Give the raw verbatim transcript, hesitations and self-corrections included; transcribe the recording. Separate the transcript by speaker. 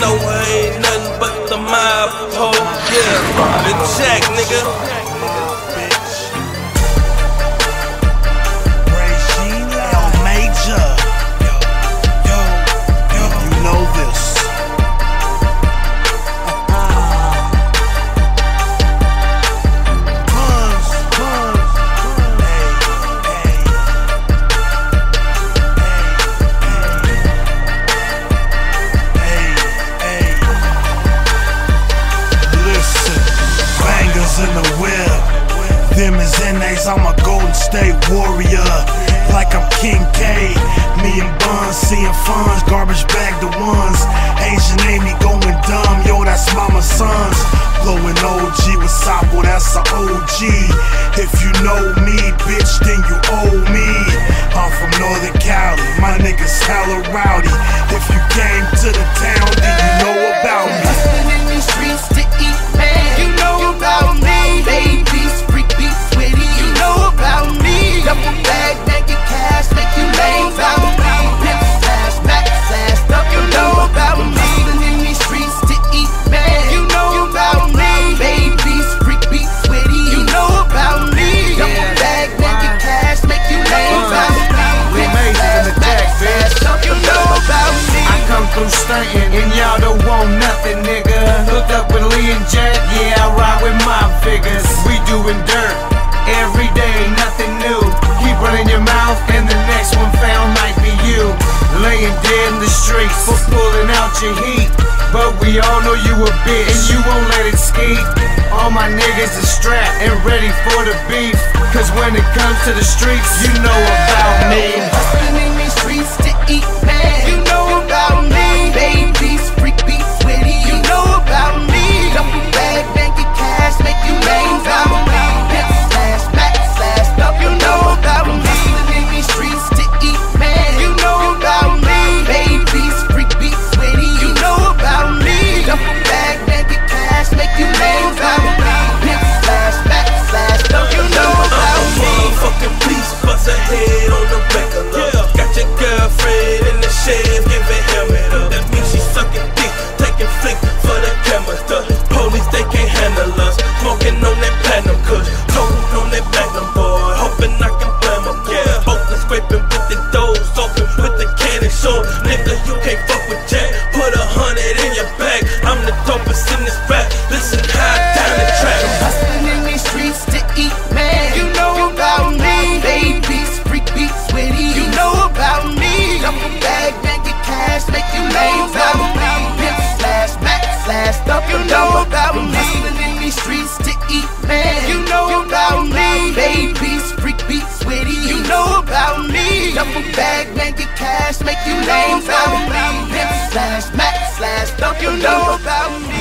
Speaker 1: know I ain't nothing but the mob, ho, yeah. Big Jack, nigga.
Speaker 2: In the whip, them is N As, I'm a Golden State Warrior, like I'm King K. Me and Buns seeing funds, garbage bag the ones. Asian Amy going dumb, yo, that's mama's sons. Blowing O G with Sapo, that's a O G. If you know me, bitch, then you owe me. I'm from Northern Cali, my niggas hella rowdy. If you came to the town, then you know about me.
Speaker 3: Hustling in these streets to eat, man, you know about me. Babies, freak beats, witty, you know about me. Double bag, naked cash, make you lame about me. Pimp slash, back slash, stuff, you know about me. Hustling in these streets to eat, man, you know about me. Babies, freak beats, witty, you know about me. Double bag, naked cash, make you lame about me. Pimp slash, back slash, stuff, you know about me.
Speaker 4: I come through stunting and y'all don't want nothing, nigga. Hooked up with Lee and Jack, yeah, I ride with my figures. We doing dirt every day, nothing new. Keep running your mouth and the next one found might be you. Laying dead in the streets for pulling out your heat. But we all know you a bitch and you won't let it ski. All my niggas are strapped and ready for the beef. Cause when it comes to the streets, you know about me.
Speaker 3: Hustling in these streets to eat, man, you know about me. Babies, freak beats, witty, you know about me. Double bag, naked cash, make you lame about me. Pimp slash, back slash, stuff, you know about me. Hustling in these streets to eat, man, you know about me. Babies, freak beats, witty, you know about me. Double bag, naked cash, make you lame about me. Pimp slash, back slash, stuff, you know about me.
Speaker 1: Motherfucking beast, bust a head on the regular. Got your girlfriend in the shade, giving him it up. That means she sucking dick, taking flicks for the camera. The police, they can't handle us. Smoking on that platinum kush, toting on that magnum boy, hoping I can blame them. Yeah, open scraping with the doors, open with the cannon show. Nigga, you can't fuck with Jack. Put a hundred in your bag. I'm the dopest in this rap. Listen high down the track.
Speaker 3: Hustling in these streets to eat, man, you know about me. Babies, freak beats, witty, you know about me. Double bag, naked cash, make you lame about me. Pimp slash, back slash, stuff, you know about me. Hustling in these streets to eat, man, you know about me. Babies, freak beats, witty, you know about me. Double bag, naked cash, make you lame about me. Pimp slash, back slash, stuff, you know about me.